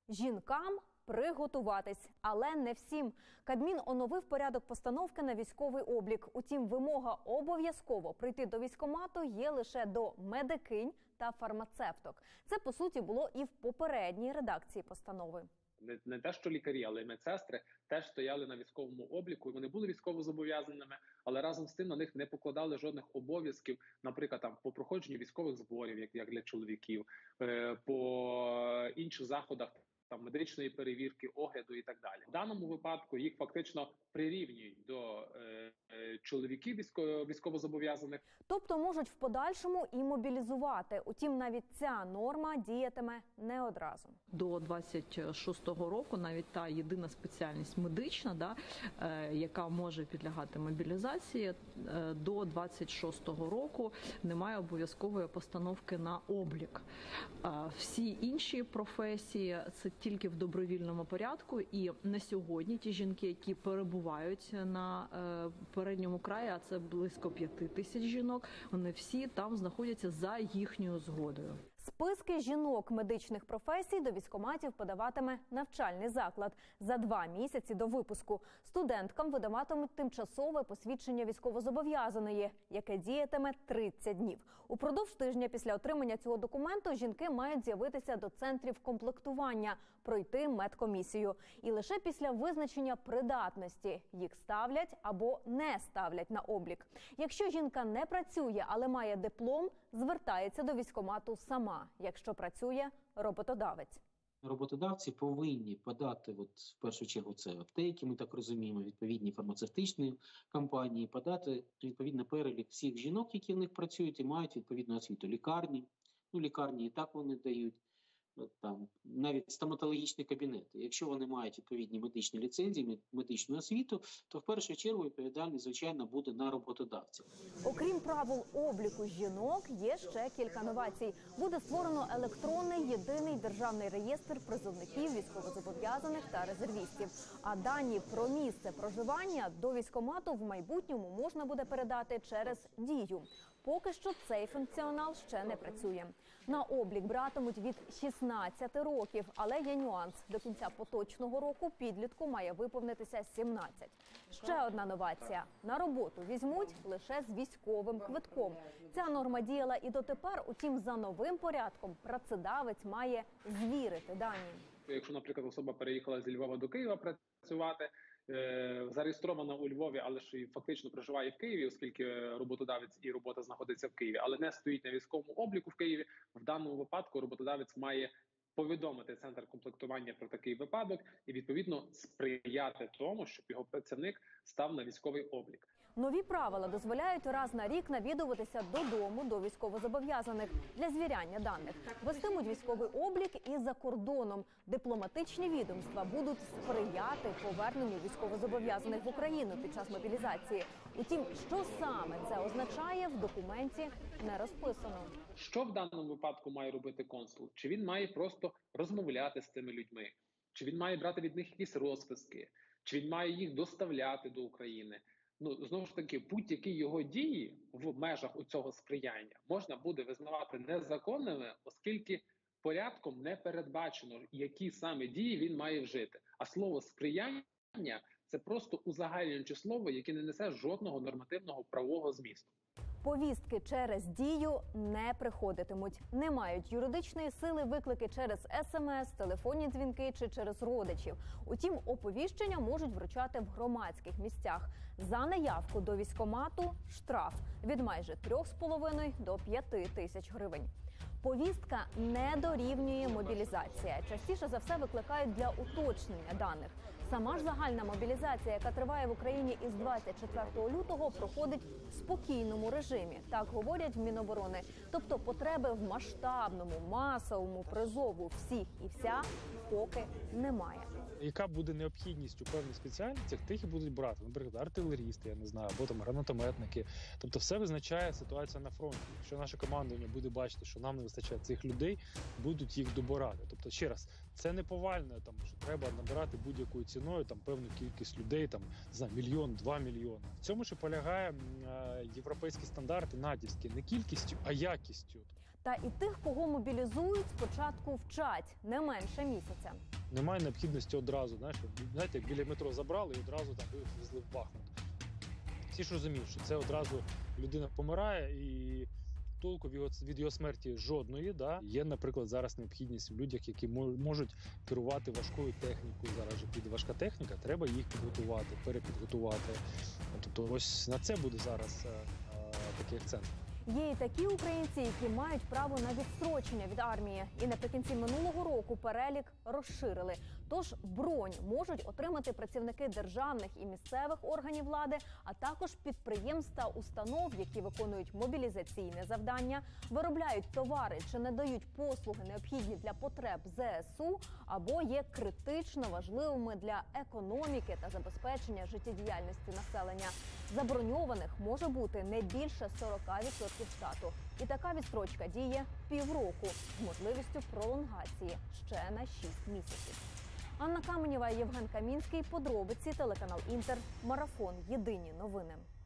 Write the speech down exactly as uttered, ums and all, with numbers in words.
Жінкам приготуватись, але не всім. Кабмін оновив порядок постановки на військовий облік. Утім, вимога обов'язково прийти до військкомату є лише до медикинь та фармацевток. Це, по суті, було і в попередній редакції постанови. Не, не те, що лікарі, але й медсестри теж стояли на військовому обліку, і вони були військовозобов'язаними, але разом з тим на них не покладали жодних обов'язків, наприклад, там по проходженню військових зборів, як, як для чоловіків, е, по інших заходах, там медичної перевірки, огляду і так далі. В даному випадку їх фактично прирівнюють до е, е, чоловіків військово, військовозобов'язаних. Тобто можуть в подальшому і мобілізувати. Утім, навіть ця норма діятиме не одразу. До двадцять шостого року навіть та єдина спеціальність медична, да, е, яка може підлягати мобілізації, е, до двадцять шостого року немає обов'язкової постановки на облік. Е, всі інші професії – це тільки в добровільному порядку, і на сьогодні ті жінки, які перебувають на е, передньому краї, а це близько п'яти тисяч жінок, вони всі там знаходяться за їхньою згодою. Списки жінок медичних професій до військкоматів подаватиме навчальний заклад за два місяці до випуску. Студенткам видаватимуть тимчасове посвідчення військовозобов'язаної, яке діятиме тридцять днів. Упродовж тижня після отримання цього документу жінки мають з'явитися до центрів комплектування, пройти медкомісію. І лише після визначення придатності їх ставлять або не ставлять на облік. Якщо жінка не працює, але має диплом, звертається до військкомату сама. Якщо працює роботодавець. Роботодавці повинні подати, от, в першу чергу, це аптеки, ми так розуміємо, відповідні фармацевтичні компанії, подати відповідно перелік всіх жінок, які в них працюють і мають відповідну освіту. Лікарні, ну лікарні і так вони дають, от, там, навіть стоматологічні кабінети. Якщо вони мають відповідні медичні ліцензії, медичну освіту, то в першу чергу відповідальність, звичайно, буде на роботодавців. Окрім правил обліку жінок, є ще кілька новацій. Буде створено електронний єдиний державний реєстр призовників, військовозобов'язаних та резервістів. А дані про місце проживання до військкомату в майбутньому можна буде передати через Дію. Поки що цей функціонал ще не працює. На облік братимуть від шістнадцяти років, але є нюанс. До кінця поточного року підлітку має виповнитися сімнадцять. Ще одна новація. На роботу візьмуть лише з військовим квитком. Ця норма діяла і дотепер, утім за новим порядком працедавець має звірити дані. Якщо, наприклад, особа переїхала зі Львова до Києва працювати, зареєстрована у Львові, але ж і фактично проживає в Києві, оскільки роботодавець і робота знаходиться в Києві, але не стоїть на військовому обліку в Києві, в даному випадку роботодавець має повідомити центр комплектування про такий випадок і, відповідно, сприяти тому, щоб його працівник став на військовий облік. Нові правила дозволяють раз на рік навідуватися додому до військовозобов'язаних для звіряння даних. Вестимуть військовий облік і за кордоном. Дипломатичні відомства будуть сприяти поверненню військовозобов'язаних в Україну під час мобілізації. Утім, що саме це означає, в документі не розписано. Що в даному випадку має робити консул? Чи він має просто розмовляти з цими людьми? Чи він має брати від них якісь розписки? Чи він має їх доставляти до України? Ну, знову ж таки, будь-які його дії в межах у цього сприяння можна буде визнавати незаконними, оскільки порядком не передбачено, які саме дії він має вжити. А слово «сприяння» – це просто узагальнююче слово, яке не несе жодного нормативного правового змісту. Повістки через Дію не приходитимуть. Не мають юридичної сили виклики через ес ем ес, телефонні дзвінки чи через родичів. Утім, оповіщення можуть вручати в громадських місцях. За неявку до військкомату – штраф від майже трьох з половиною до п'яти тисяч гривень. Повістка не дорівнює мобілізація. Частіше за все викликають для уточнення даних. Сама ж загальна мобілізація, яка триває в Україні із двадцять четвертого лютого, проходить в спокійному режимі. Так говорять в Міноборони. Тобто потреби в масштабному, масовому призову всіх і вся поки немає. Яка буде необхідність у певних спеціальностях, тих і будуть брати. Наприклад, артилерісти, я не знаю, або там гранатометники. Тобто все визначає ситуація на фронті. Якщо наше командування буде бачити, що нам не вистачає цих людей, будуть їх добирати. Тобто, ще раз, це не повально, там, що треба набирати будь-якою ціною там, певну кількість людей, там, не знаю, мільйон, два мільйони. В цьому ж і полягає е, європейські стандарти натівські, не кількістю, а якістю. Та і тих, кого мобілізують, спочатку вчать не менше місяця. Немає необхідності одразу, знаєш, знаєте, як біля метро забрали і одразу там вивезли в Бахмут. Всі ж розуміють, що це одразу людина помирає і толку від його, від його смерті жодної. Да? Є, наприклад, зараз необхідність в людях, які можуть керувати важкою технікою. Зараз же піде важка техніка, треба їх підготувати, перепідготувати. Тобто ось на це буде зараз а, а, такий акцент. Є і такі українці, які мають право на відстрочення від армії. І наприкінці минулого року перелік розширили. Тож бронь можуть отримати працівники державних і місцевих органів влади, а також підприємств та установ, які виконують мобілізаційне завдання, виробляють товари чи надають послуги, необхідні для потреб ЗСУ, або є критично важливими для економіки та забезпечення життєдіяльності населення. Заброньованих може бути не більше сорок відсотків штату. І така відстрочка діє півроку з можливістю пролонгації ще на шість місяців. Анна Каменєва, Євген Камінський. Подробиці, телеканал Інтер. Марафон. Єдині новини.